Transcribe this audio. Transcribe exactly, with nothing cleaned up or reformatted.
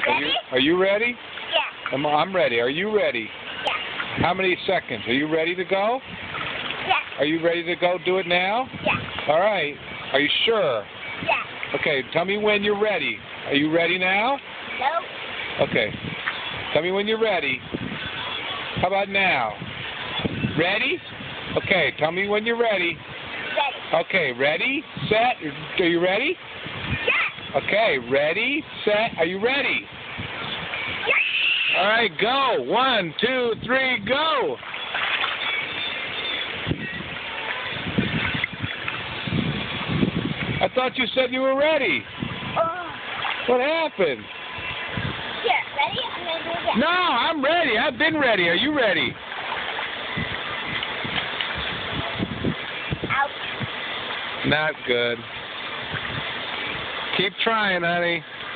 Are you, are you ready? Yeah. I'm, I'm ready. Are you ready? Yeah. How many seconds? Are you ready to go? Yeah. Are you ready to go do it now? Yeah. All right. Are you sure? Yeah. Okay, tell me when you're ready. Are you ready now? No. Okay. Tell me when you're ready. How about now? Ready? Okay, tell me when you're ready. Ready. Okay, ready, set, are you ready? Yeah. Okay, ready, set, are you ready? Yeah. All right, go. One, two, three, go. I thought you said you were ready. Oh. What happened? Here, ready? I'm going to do it again. No, I'm ready. I've been ready. Are you ready? Ouch. Not good. Keep trying, honey.